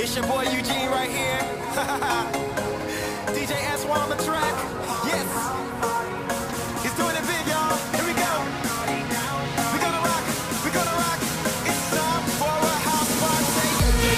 It's your boy Eugene right here. DJ S1 on the track. Yes. He's doing it big, y'all. Here we go. We're gonna rock. We're gonna rock. It's time for a house party.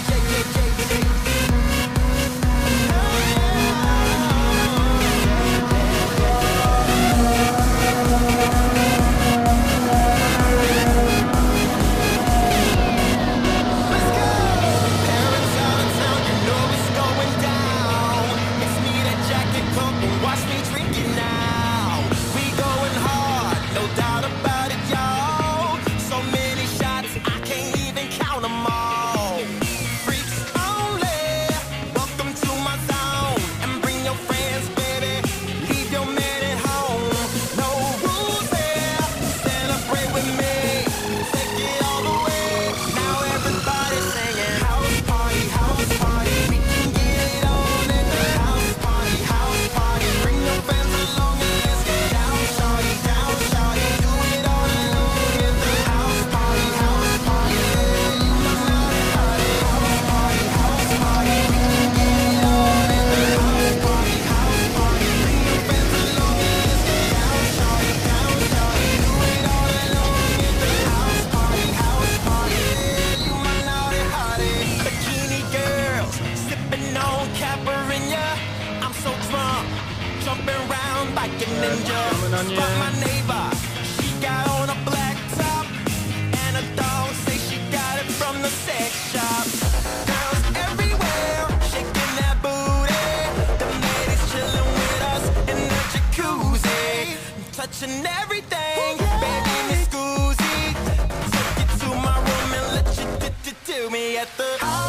Let's go. Parents out of town, you know it's going down. Mix me that Jack and Coke and watch me drink it now. We going hard, no doubt about it, y'all. So many shots, I can't even count them all. Freaks only, welcome to my zone. And bring your friends, baby, leave your man at home. No rules here, celebrate with me. Take it all the way, now everybody's singing house party, house party. We can get it on in the house party, house party. Bring your friends along and let's get down, shawty, down, shawty. Do it all alone in the house party, house party. Yeah, you know how to party, house party, house party. We can get it on in the house party, house party. Bring your friends along and let's get down, shawty, down, shawty. Do it all alone in the house party, house party. Yeah, you my naughty hottie. Bikini girls, sipping on Caipirinha. I'm so drunk, jumping around like a ninja. Spot my neighbor, she got on a black top, and a dog say she got it from the sex shop. Girls everywhere, shaking that booty. The ladies chilling with us in the jacuzzi, touching everything, baby, Miss Scoozy. Take it to my room and let you do me at the house